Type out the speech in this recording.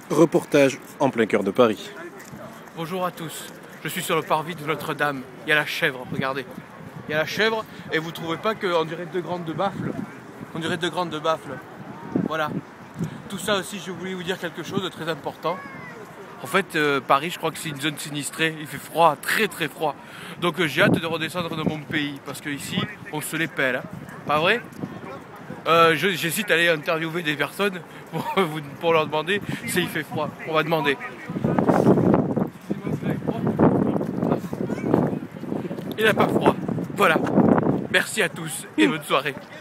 Reportage en plein cœur de Paris. Bonjour à tous, je suis sur le parvis de Notre-Dame. Il y a la chèvre, regardez. Il y a la chèvre et vous trouvez pas qu'on dirait deux grandes de baffles? On dirait deux grandes de baffles. Voilà. Tout ça aussi, je voulais vous dire quelque chose de très important. En fait, Paris, je crois que c'est une zone sinistrée. Il fait froid, très très froid. Donc j'ai hâte de redescendre dans mon pays parce que ici, on se les pèle. Hein. Pas vrai? J'hésite à aller interviewer des personnes pour leur demander s'il fait froid. On va demander. Il n'a pas froid. Voilà. Merci à tous et bonne soirée.